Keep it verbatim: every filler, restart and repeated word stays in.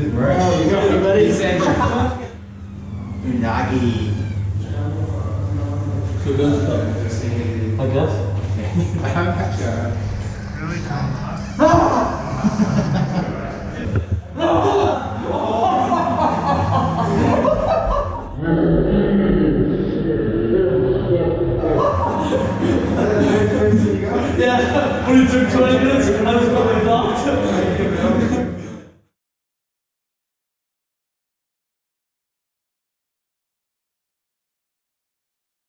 Right. Oh, you got anybody? He said, Unagi. So good stuff. I guess. I'm sure. Really calm. Yeah, when it took twenty minutes, I